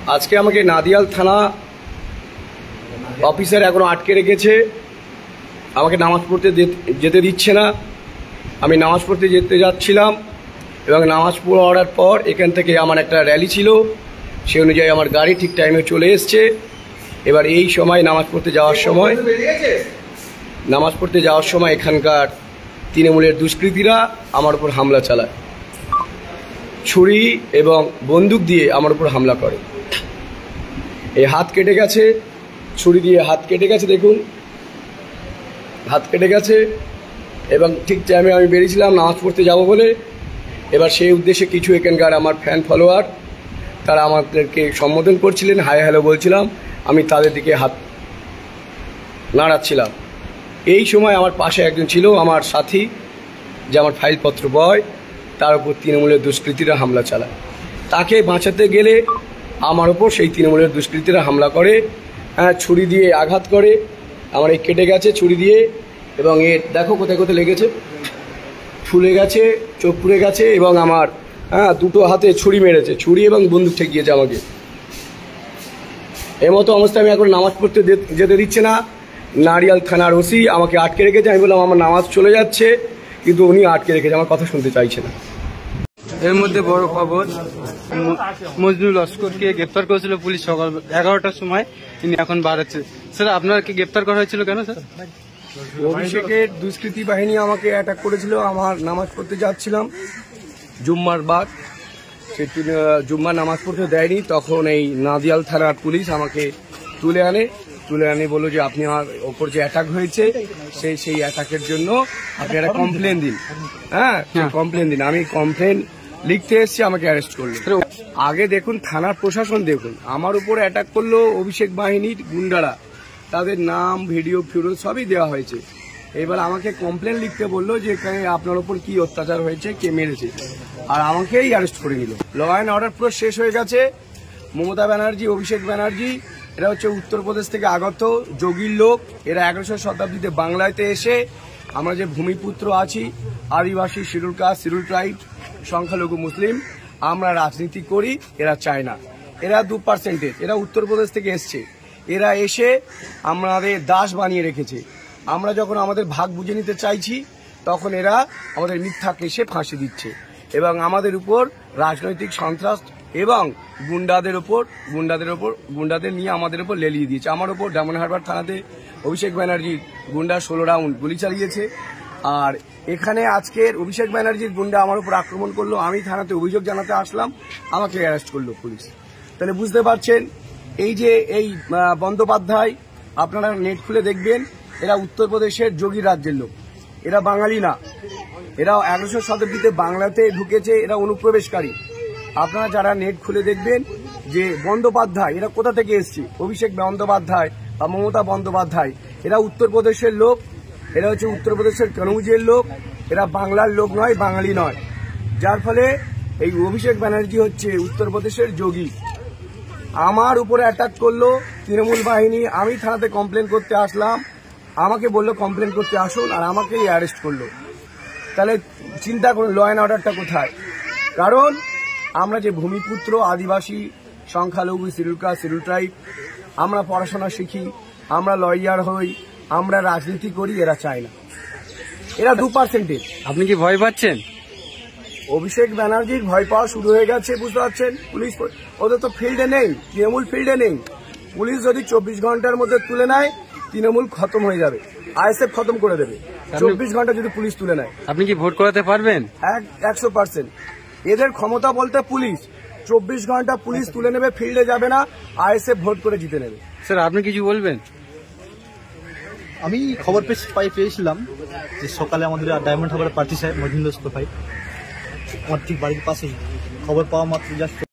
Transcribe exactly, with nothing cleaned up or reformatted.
আজকে আমাকে নাদিয়াল থানা অফিসার এখনো আটকে রেখেছে, আমাকে নামাজ পড়তে যেতে দিচ্ছে না। আমি নামাজ পড়তে যেতে যাচ্ছিলাম এবং নামাজ পড়ার পর এখান থেকে আমার একটা র্যালি ছিল, সেই অনুযায়ী আমার গাড়ি ঠিক টাইমে চলে এসছে। এবার এই সময় নামাজ পড়তে যাওয়ার সময় নামাজ পড়তে যাওয়ার সময় এখানকার তৃণমূলের দুষ্কৃতীরা আমার উপর হামলা চালায়, ছুরি এবং বন্দুক দিয়ে আমার উপর হামলা করে। এই হাত কেটে গেছে, ছুরি দিয়ে হাত কেটে গেছে, দেখুন হাত কেটে গেছে। এবং ঠিক টাইমে আমি বেরিয়েছিলাম নামাজ পড়তে যাব বলে। এবার সেই উদ্দেশ্যে কিছু এখানকার আমার ফ্যান ফলোয়ার তারা আমাদেরকে সম্বোধন করছিলেন, হাই হ্যালো বলছিলাম, আমি তাদের দিকে হাত নাড়াচ্ছিলাম। এই সময় আমার পাশে একজন ছিল আমার সাথী, যে আমার ফাইলপত্র বয়, তার উপর তৃণমূলের দুষ্কৃতীরা হামলা চালায়। তাকে বাঁচাতে গেলে আমার ওপর সেই তৃণমূলের দুষ্কৃতীরা হামলা করে, হ্যাঁ ছুরি দিয়ে আঘাত করে। আমার এই কেটে গেছে ছুরি দিয়ে, এবং এর দেখো কোথায় কোথায় লেগেছে, ফুলে গেছে, চোখ পুড়ে গেছে, এবং আমার হ্যাঁ দুটো হাতে ছুরি মেরেছে, ছুরি এবং বন্দুক ঠেকিয়েছে আমাকে। এর মতো অবস্থায় আমি এখন নামাজ পড়তে যেতে দিচ্ছে না। নারিয়াল থানার ওসি আমাকে আটকে রেখেছে। আমি বললাম আমার নামাজ চলে যাচ্ছে, কিন্তু উনি আটকে রেখেছে, আমার কথা শুনতে চাইছে না। এর মধ্যে বড় খবর, মজনুল লস্করকে গ্রেপ্তার করেছিল পুলিশ সকাল এগারোটার সময়, তিনি এখন বাড়াচ্ছে। স্যার আপনাকে গ্রেপ্তার করা হয়েছিল কেন স্যার? অভিষেকের দুষ্কৃতী বাহিনী আমাকে অ্যাটাক করেছিল, আমার নামাজ পড়তে যাচ্ছিলাম জুম্মার বাদ, সে জুম্মার নামাজ পড়তে দেয়নি। তখন এই নাদিয়াল থানার পুলিশ আমাকে তুলে আনে, তুলে আনে বললো যে আপনি আমার ওপর যে অ্যাটাক হয়েছে সেই সেই অ্যাটাকের জন্য আপনি একটা কমপ্লেন দিন। হ্যাঁ কমপ্লেন দিন। আমি কমপ্লেন লিখতে এসেছি, আমাকে অ্যারেস্ট করলো। আগে দেখুন থানার প্রশাসন দেখুন, আমার উপর অ্যাটাক করলো অভিষেক বাহিনীর গুন্ডারা, তাদের নাম ভিডিও ফিডিও সবই দেওয়া হয়েছে। এবার আমাকে কমপ্লেন লিখতে বললো যে আপনার ওপর কি অত্যাচার হয়েছে, কে মেরেছে, আর আমাকেই অ্যারেস্ট করে নিল। ল অ্যান্ড অর্ডার পুরো শেষ হয়ে গেছে। মমতা ব্যানার্জি, অভিষেক ব্যানার্জি, এরা হচ্ছে উত্তরপ্রদেশ থেকে আগত যোগীর লোক। এরা এগারোশো শতাব্দীতে বাংলাতে এসে আমরা যে ভূমিপুত্র আছি, আদিবাসী, শিডিউল কাস্ট, শিডিউল ট্রাইব, সংখ্যালঘু মুসলিম, আমরা রাজনীতি করি, এরা চায় না। এরা দু পার্সেন্টেজ, এরা উত্তরপ্রদেশ থেকে এসছে। এরা এসে আমাদের দাস বানিয়ে রেখেছে। আমরা যখন আমাদের ভাগ বুঝে নিতে চাইছি, তখন এরা আমাদের মিথ্যা কেসে ফাঁসি দিচ্ছে এবং আমাদের উপর রাজনৈতিক সন্ত্রাস এবং গুন্ডাদের ওপর গুন্ডাদের ওপর গুন্ডাদের নিয়ে আমাদের ওপর লেলিয়ে দিয়েছে। আমার ওপর ডায়মন্ড হারবার থানাতে অভিষেক ব্যানার্জির গুন্ডা ষোলো রাউন্ড গুলি চালিয়েছে। আর এখানে আজকের অভিষেক ব্যানার্জির গুন্ডা আমার উপর আক্রমণ করলো, আমি থানাতে অভিযোগ জানাতে আসলাম, আমাকে অ্যারেস্ট করলো পুলিশ। তাহলে বুঝতে পারছেন, এই যে এই বন্দ্যোপাধ্যায়, আপনারা নেট খুলে দেখবেন, এরা উত্তরপ্রদেশের যোগী রাজ্যের লোক, এরা বাঙালি না। এরা এগারোশো শতাব্দীতে বাংলাতে ঢুকেছে, এরা অনুপ্রবেশকারী। আপনারা যারা নেট খুলে দেখবেন যে বন্দ্যোপাধ্যায় এরা কোথা থেকে এসছে, অভিষেক বন্দ্যোপাধ্যায় বা মমতা বন্দ্যোপাধ্যায়, এরা উত্তরপ্রদেশের লোক, এরা হচ্ছে উত্তরপ্রদেশের কনৌজের লোক, এরা বাংলার লোক নয়, বাঙালি নয়। যার ফলে এই অভিষেক ব্যানার্জি হচ্ছে উত্তরপ্রদেশের যোগী। আমার উপরে অ্যাটাক করলো তৃণমূল বাহিনী, আমি থানাতে কমপ্লেন করতে আসলাম, আমাকে বললো কমপ্লেন করতে আসুন, আর আমাকেই অ্যারেস্ট করলো। তাহলে চিন্তা করুন ল অ্যান্ড অর্ডারটা কোথায়? কারণ আমরা যে ভূমিপুত্র, আদিবাসী, সংখ্যালঘু, শিডিউল কাস্ট, শিডিউল ট্রাইব, আমরা পড়াশোনা শিখি, আমরা লয়ার হই, আমরা রাজনীতি করি, এরা চায় না। এরা দু পার্সেন্টেজ। আপনি কি ভয় পাচ্ছেন? অভিষেক ব্যানার্জির ভয় পাওয়া শুরু হয়ে গেছে, বুঝতে পারছেন। পুলিশ ওদের তো ফিল্ডে নেই, তৃণমূল ফিল্ডে নেই। পুলিশ যদি চব্বিশ ঘন্টার মধ্যে তুলে নেয়, তৃণমূল খতম হয়ে যাবে, আইএসএফ খতম করে দেবে। চব্বিশ ঘন্টা যদি পুলিশ তুলে নেয়। আপনি কি ভোট করাতে পারবেন? একশো পার্সেন্ট। এদের ক্ষমতা বলতে পুলিশ চব্বিশ ঘন্টা পুলিশ তুলে নেবে, ফিল্ডে যাবে না, আইএসএফ ভোট করে জিতে নেবে। স্যার আপনি কিছু বলবেন? আমি খবর পাই পেয়েছিলাম যে সকালে আমাদের ডায়মন্ড হারবার প্রার্থী সাহেব মজনুল লস্কর ভাই আমার ঠিক বাড়ির পাশেই, খবর পাওয়া মাত্র জাস্ট